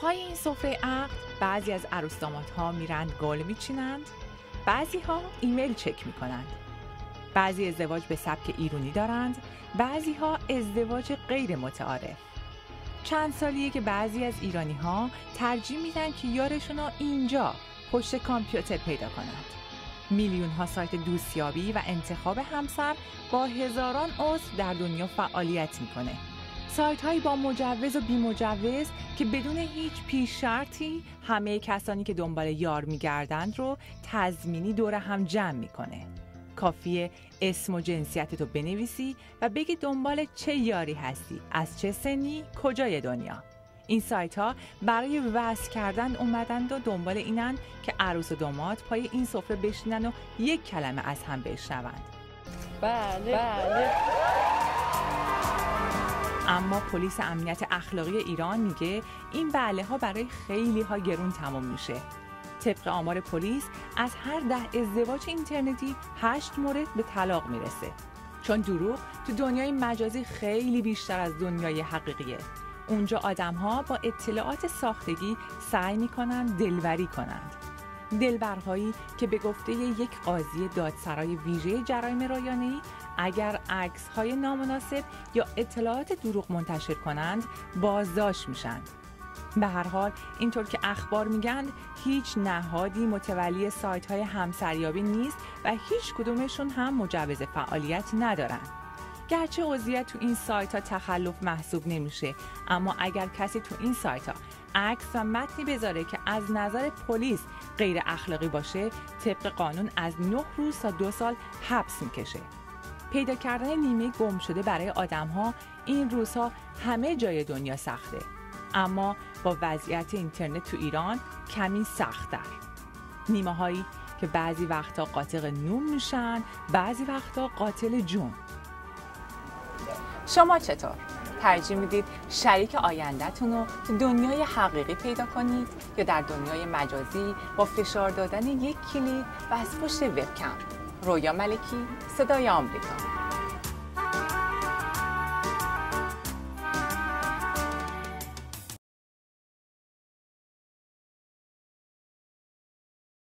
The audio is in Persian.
پای این سفره عقد بعضی از عروس دامادها میرند گل میچینند، بعضی ها ایمیل چک میکنند. بعضی ازدواج به سبک ایرانی دارند، بعضی ها ازدواج غیر متعارف. چند سالیه که بعضی از ایرانی ها ترجیح میدن که یارشون رو اینجا پشت کامپیوتر پیدا کنند. میلیون ها سایت دوستیابی و انتخاب همسر با هزاران عضو در دنیا فعالیت میکنه. سایت هایی با مجوز و بی مجوز که بدون هیچ پیش شرطی همه کسانی که دنبال یار میگردند رو تضمینی دور هم جمع میکنه. کافیه اسم و جنسیتتو بنویسی و بگی دنبال چه یاری هستی، از چه سنی، کجای دنیا. این سایت ها برای وصل کردن اومدند و دنبال اینن که عروس و داماد پای این سفره بشینن و یک کلمه از هم بشنوند. بله. اما پلیس امنیت اخلاقی ایران میگه این بله ها برای خیلی ها گرون تمام میشه. طبق آمار پلیس از هر 10 ازدواج اینترنتی 8 مورد به طلاق میرسه. چون دروغ تو دنیای مجازی خیلی بیشتر از دنیای حقیقیه. اونجا آدم‌ها با اطلاعات ساختگی سعی میکنن دلبری کنند. دلبرهایی که به گفته یک قاضی دادسرای ویژه جرایم رایانه‌ای اگر عکس‌های نامناسب یا اطلاعات دروغ منتشر کنند بازداشت میشن. به هر حال اینطور که اخبار میگن هیچ نهادی متولی سایت‌های همسریابی نیست و هیچ کدومشون هم مجوز فعالیت ندارن. گرچه عضویت تو این سایت‌ها تخلف محسوب نمیشه، اما اگر کسی تو این سایت‌ها عکس و متنی بذاره که از نظر پلیس غیر اخلاقی باشه، طبق قانون از 9 روز تا 2 سال حبس میکشه. پیدا کردن نیمه گم شده برای آدم‌ها این روزها همه جای دنیا سخته، اما با وضعیت اینترنت تو ایران کمی سخت‌تر. نیمه‌هایی که بعضی وقتا قاتل نون میشن، بعضی وقتا قاتل جون. شما چطور؟ ترجیح میدید شریک آینده‌تون رو تو دنیای حقیقی پیدا کنید یا در دنیای مجازی با فشار دادن یک کلید و از پشت وبکم؟ رویا ملکی، صدای آمریکا.